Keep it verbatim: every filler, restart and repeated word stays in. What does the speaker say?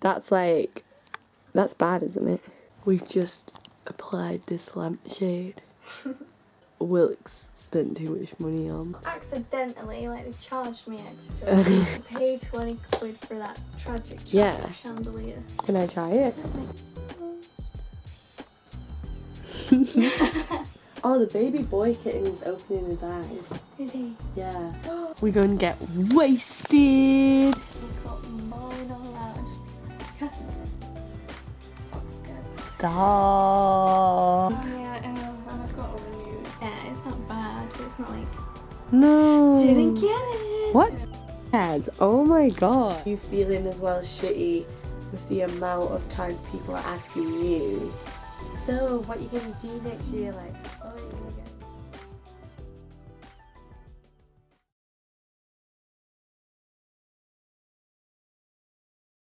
That's like, that's bad, isn't it? We've just applied this lampshade. Wilkes spent too much money on. Accidentally, like they charged me extra. I paid twenty quid for that tragic Yeah. chandelier. Can I try it? Oh, the baby boy kitten is opening his eyes. Is he? Yeah. We're going to get wasted. I've got mine all out. Yes. That's good. Stop. Oh yeah, oh, and I've got all the news. Yeah, it's not bad, but it's not like... No. Didn't get it. What? Ads? Oh my god. You feeling as well shitty with the amount of times people are asking you, so what are you going to do next year? Like, oh, you're going to get